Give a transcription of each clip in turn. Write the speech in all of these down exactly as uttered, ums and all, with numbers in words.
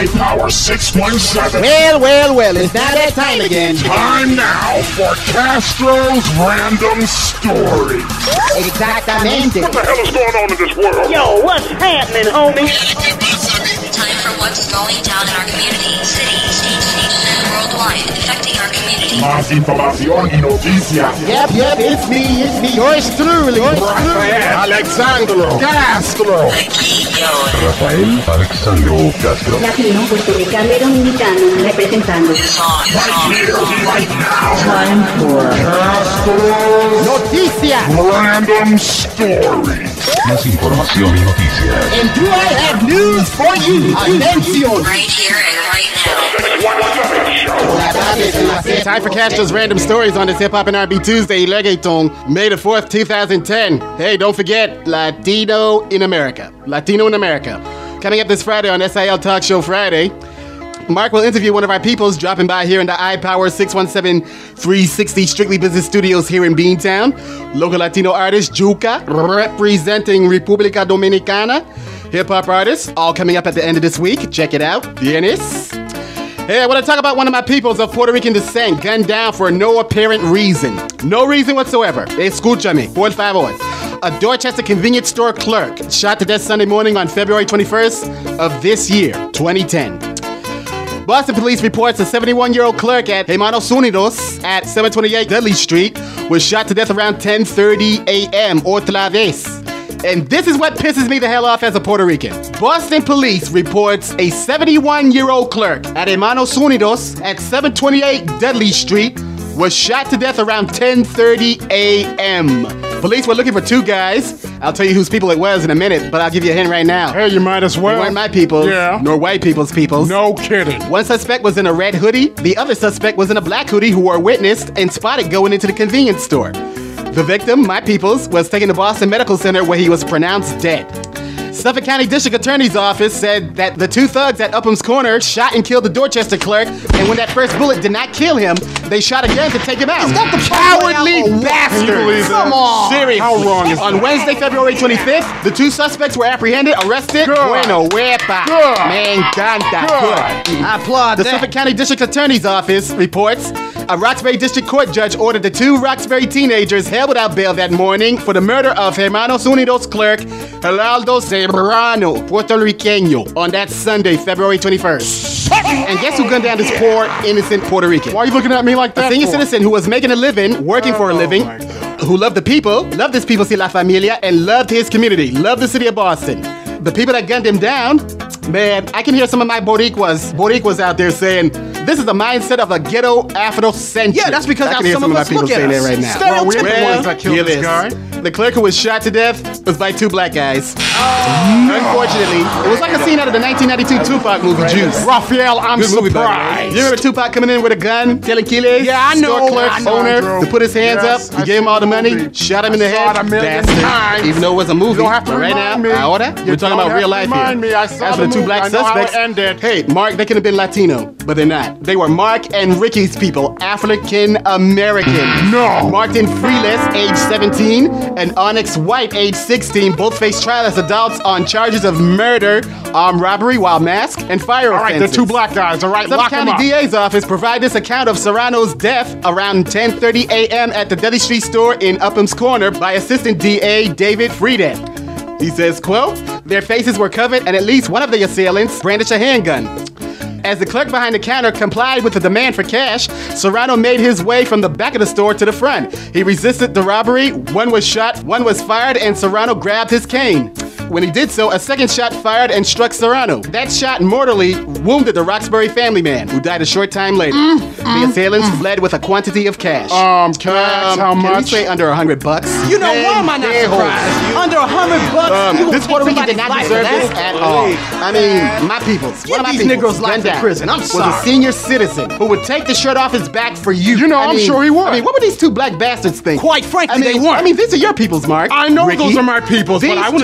I Power six one seven. Well, well, well, it's not that time again. Time now for Castro's Random Story. Exactamente. What the hell is going on in this world? Yo, what's happening, homie? Time for what's going down in our community, city, state, state, and worldwide, affecting our community. Más información y noticias. Yep, yep, it's me, it's me, yours truly, yours truly. Rafael Alexandro Castro. Aquí, yo. Rafael Alexandro Castro. Latino, puertorriqueño y dominicano representando. It's on, it's Right on. here, right now. Time for Castro's Noticias. Random Story. Más información y noticias. And do I have news for you? Atención. Right here and right now. Time for Castro's Random Stories on this Hip Hop and R and B Tuesday, Reggaeton, May the fourth, two thousand ten. Hey, don't forget, Latino in America. Latino in America. Coming up this Friday on S I L Talk Show Friday, Mark will interview one of our peoples dropping by here in the I Power six one seven three sixty Strictly Business Studios here in Beantown. Local Latino artist, Juca, representing República Dominicana. Hip-hop artists, all coming up at the end of this week. Check it out. Vienes. Hey, I want to talk about one of my peoples of Puerto Rican descent gunned down for no apparent reason. No reason whatsoever. Escúchame, por favor. A Dorchester convenience store clerk shot to death Sunday morning on February twenty-first of this year, twenty ten. Boston police reports a seventy-one-year-old clerk at Hermanos Unidos at seven twenty-eight Dudley Street was shot to death around ten thirty a.m. otra vez. And this is what pisses me the hell off as a Puerto Rican. Boston police reports a seventy-one-year-old clerk at Hermanos Unidos at seven twenty-eight Dudley Street was shot to death around ten thirty a.m. Police were looking for two guys. I'll tell you whose people it was in a minute, but I'll give you a hint right now. Hey, you might as well. They weren't my people, Yeah. nor white people's peoples. No kidding. One suspect was in a red hoodie. The other suspect was in a black hoodie who were witnessed and spotted going into the convenience store. The victim, my peoples, was taken to Boston Medical Center where he was pronounced dead. Suffolk County District Attorney's Office said that the two thugs at Upham's Corner shot and killed the Dorchester clerk, and when that first bullet did not kill him, they shot again to take him out. Is that the Cowardly Can you believe bastards! that? Come on! Seriously. How wrong is On that? Wednesday, February twenty-fifth, the two suspects were apprehended, arrested. Good. Bueno, huepa. Good. Me encanta. Good. Good. I applaud The that. Suffolk County District Attorney's Office reports a Roxbury District Court judge ordered the two Roxbury teenagers held without bail that morning for the murder of Hermanos Unidos clerk Geraldo Serrano, Puerto Riqueño, on that Sunday, February twenty-first. And guess who gunned down this poor, innocent Puerto Rican? Why are you looking at me like that? A senior for? citizen who was making a living, working for a Oh, living, my God. who loved the people, loved his people, si la familia, and loved his community, loved the city of Boston. The people that gunned him down, man, I can hear some of my Boricuas, Boricuas out there saying, this is the mindset of a ghetto Afrocentric. Yeah, that's because I how can hear some some of of my us people look at saying that us. right now. Well, we're the Well, ones that killed hear this this. guy. The clerk who was shot to death was by two black guys. Unfortunately, it was like a scene out of the nineteen ninety-two Tupac movie, Juice. Raphael, I'm Good movie, by the way. surprised. You remember Tupac coming in with a gun, telling Quiles, Yeah, I know, store clerk, I know, owner, Drew. to put his hands Yes, up. He I gave him all the saw the money, movie. shot him I in the saw head. it a million Bastard. times. Even though it was a movie. You don't have to but right now, remind me. ahora, You we're talking don't about have real to life remind here. me. I saw As for the the two movie. black I know how it suspects, ended. hey, Mark, they could have been Latino, but they're not. They were Mark and Ricky's people, African American. No. Martin Freeless, age seventeen, and Onyx White, age sixteen, both face trial as adults on charges of murder, armed robbery while masked, and fire All right, offenses. the two black guys. All right, Suffolk lock them County up. D A's office provided this account of Serrano's death around ten thirty a.m. at the Dudley Street store in Upham's Corner by Assistant D A David Frieden. He says, quote, their faces were covered and at least one of the assailants brandished a handgun. As the clerk behind the counter complied with the demand for cash, Serrano made his way from the back of the store to the front. He resisted the robbery, one was shot, one was fired, and Serrano grabbed his cane. When he did so, a second shot fired and struck Serrano. That shot mortally wounded the Roxbury family man, who died a short time later. The assailants fled with a quantity of cash. Um, cash, how can we much? say under a hundred bucks? You know why am I not Pendejo. surprised? Under a hundred bucks, Um, you gonna this take Puerto Rican did somebody's not life deserve for this that? at all. I mean, my peoples. Give One of my these peoples, Negroes life gunned in down, prison. I'm was sorry. a senior citizen who would take the shirt off his back for you. You know, I I'm mean, sure he would. I mean, what would these two black bastards think? Quite frankly, I mean, they weren't. I mean, these are your peoples, Mark. I know Ricky. those are my peoples, but These I wouldn't two do nothing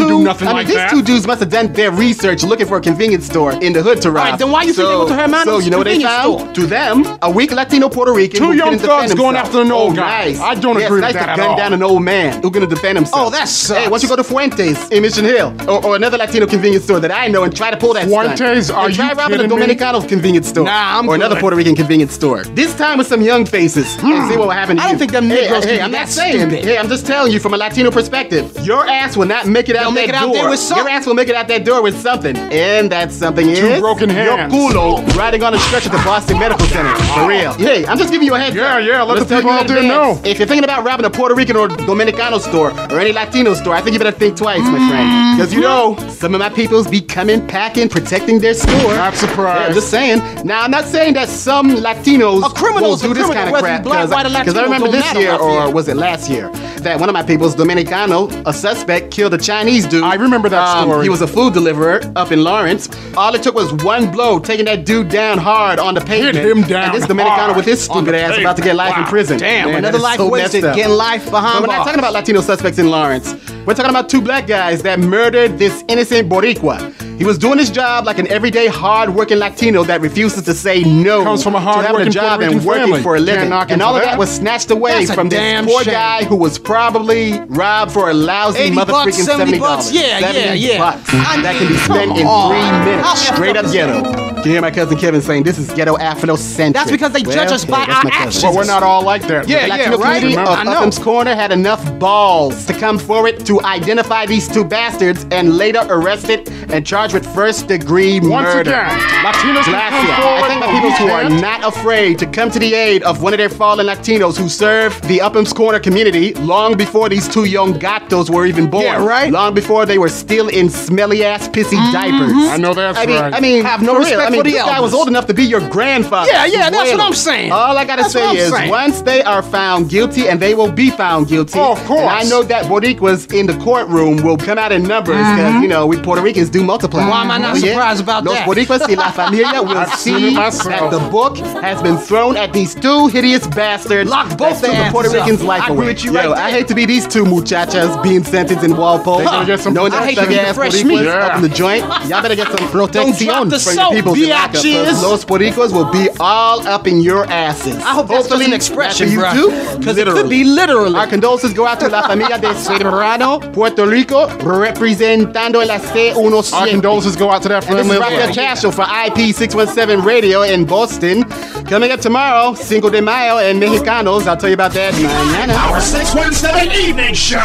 I mean, like these that. two dudes must have done their research looking for a convenience store in the hood to rob. All right, then why you think they went to Hermano's So, you know what they convenience found? store? To them, a weak Latino Puerto Rican Two who young couldn't defend thugs going himself. after an old oh, guy. Nice. I don't yes, agree with nice that to at gun all. down an old man who couldn't defend himself. Oh, that sucks. Hey, why don't you go to Fuentes in Mission Hill or, or another Latino convenience store that I know and try to pull that Fuentes, stunt. are and try you robbing a kidding me? Dominicano convenience store. Nah, I'm Or another good. Puerto Rican convenience store. This time with some young faces. And see what will happen to I you. don't think them hey, Negroes hey, can I'm be not that saying. stupid. Hey, I'm just telling you from a Latino perspective. Your ass will not make it out They'll that make it out door. there with something. Your ass will make it out that door with something. And that something is broken hands. your culo riding on a stretcher at the Boston Medical Center. For real. Hey, I'm just giving you a heads Yeah, up. yeah, let Let's the tell people you in out there advance. know. If you're thinking about robbing a Puerto Rican or Dominicano store or any Latino store, I think you better think twice, my friend. Because you know, some of my peoples be coming, packing, protecting their store. Not surprised. Yeah, I'm just saying. Now, I'm not saying that some Latinos A criminal's won't do a this criminal, kind of whether crap. he's black, white, or Because I Latino, remember don't this matter, year, or Rafael. was it last year, that one of my peoples, Dominicano, a suspect, killed a Chinese dude. I remember that Um, story. He was a food deliverer up in Lawrence. All it took was one blow, taking that dude down hard on the pavement. him down And this Dominicano hard with his on stupid the ass about to get life in pavement. prison. Damn, Man, another that is life so wasted, messed up. getting life behind But we're not bars. talking about Latino suspects in Lawrence. We're talking about two black guys that murdered this innocent Boricua. He was doing his job like an everyday, hard-working Latino that refuses to say no Comes from a to having a hard-working job Puerto and Rican working family. for a Can't living. knock him And all for of that that. was snatched away That's a from this damn poor shame. guy who was probably robbed for a lousy eighty bucks, motherfucking seventy seventy bucks? dollars. Yeah, yeah, seventy yeah. bucks. I that mean, can be spent come in on. three minutes, How straight up effed up is ghetto. that? Can you hear my cousin Kevin saying this is ghetto Afrocentric? That's because they judge us by that's our my cousin. actions. But we're not all like that. Yeah, The yeah, Latino right? community of I know. Upham's Corner had enough balls to come forward to identify these two bastards and later arrested and charged with first-degree Once murder. again, Latinos can come Gracias. forward. I think my people who are and not afraid to come to the aid of one of their fallen Latinos who served the Upham's Corner community long before these two young gatos were even born. Yeah, right. Long before they were still in smelly-ass, pissy diapers. I know that's I mean, right. I mean, Have no for respect real. I mean, for the this guy elders. was old enough to be your grandfather. Yeah, yeah, that's what Abuelo. I'm saying. All I gotta That's what say I'm is, saying. once they are found guilty, and they will be found guilty. Oh, of course. And I know that Boricuas in the courtroom will come out in numbers because you know we Puerto Ricans do multiply. Why am I not Oh, yeah? surprised about Los that? Boricuas y la familia will I've seen it see myself. that the book has been thrown at these two hideous bastards. Lock both that took their the Puerto asses up. Ricans' life I agree away. with you Yo, right I there. hate to be these two muchachas being sentenced in Walpole. They're gonna get some Knowing I that hate to thug be the ass fresh Boricuas meat. up in the joint. Y'all better get some protección drop the from soap, your peoples in lockup, 'cause biatches. Los Boricuas will be all up in your asses. I hope that's just Hopefully, an expression, that's bro. for you too. Because it could be literally. Our condolences go out to la familia de Serrano, Puerto Rico, representando la C Our seventeen. condolences go out to that And this family. is Rafael Castro for I P six one seven Radio in Boston. Coming up tomorrow, Cinco de Mayo and Mexicanos. I'll tell you about that mañana. Our six one seven evening show.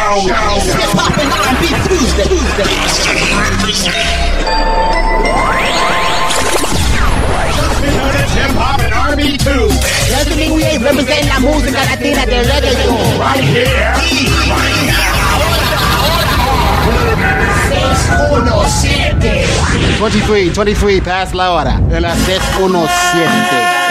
Known as Hip Hop and R and B Tuesday. Doesn't mean we ain't representing la música latina de reggaeton. Right here. Right now. twenty-three, twenty-three, past la hora. En las seis diecisiete.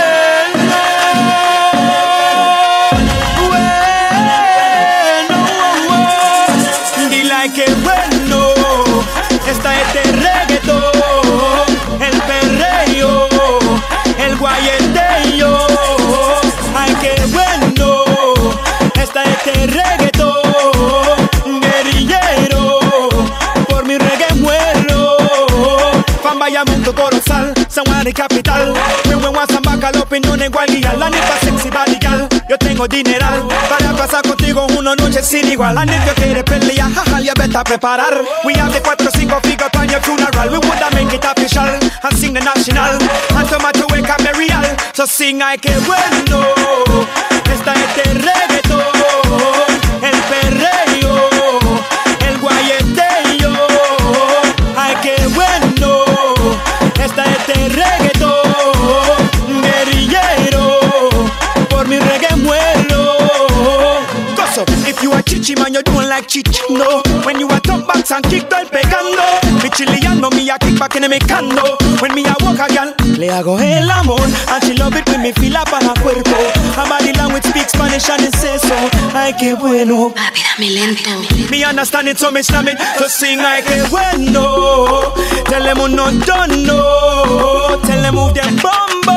Dile ay, qué bueno está este reggaetón, el perreo, el guayeteo. Ay, qué bueno está este reggaetón, guerrillero, por mi reggae muero. Fan Bayamundo, Corozal, San Juan y Capital. Mi buen Guasambaca, la opinión igual guía. La neta sexy badigal, yo tengo dineral para pasar contigo una noche sin igual. La neta quiere pelear, jaja, ya vete a preparar. We have the cuatro cinco figure on your funeral. We woulda make it official and sing the national. And tomato wake up real. So sing ay que bueno está este reggaetón, el perreo, el guayeteo. Ay que bueno está este reggaetón, guerrillero, por mi reggae muero. Gozo, if you are chichi man, you don't like chichino. When you are top backs and kick el pegando, mi chiliano, me a kick back in the cando. When me a walk a gal, le hago el amor, and she love it when me feel up on her cuerpo. Her body language speaks Spanish and it says so. Ay que bueno, Papi, dame lento. me understand it so me slam it. So sing ay que bueno. Tell them who no don't know. Tell them move them bumbo.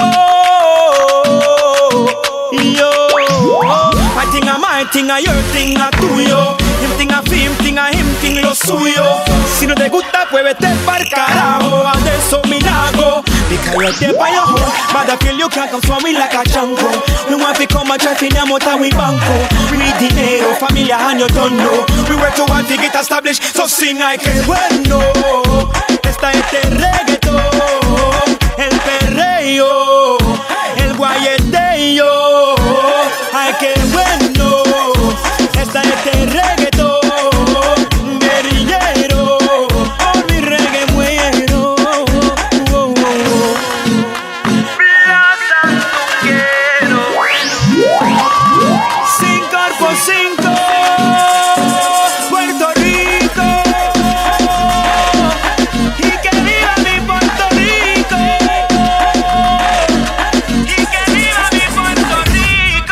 Yo, I think I my thing, I your thing, I tuyo. Him thing I fi him thing I him thing lo suyo. Si no te gusta, pues vete pa'l carajo. And there's so me nah go, because you're there by your home. But I feel you can't come for me like a jungle. We want to come and try to name out and we banco. We need dinero, familia and you don't know. We work to one to get established, so sing I can bueno. Esta este reggaetón, el perreo, el guayeteo. Ay, qué bueno. Esta este reggaetón, guerrillero. Por mi reggae muero. Oh, oh, oh. Plaza quiero. Cinco por cinco. Puerto Rico. Y que viva mi Puerto Rico. Y que viva mi Puerto Rico.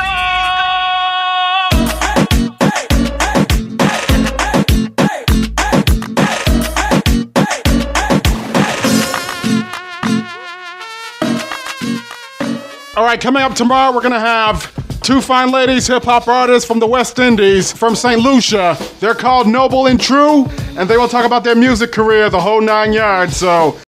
All right, coming up tomorrow, we're gonna have two fine ladies, hip-hop artists from the West Indies, from Saint Lucia. They're called Noble and True, and they will talk about their music career, the whole nine yards. So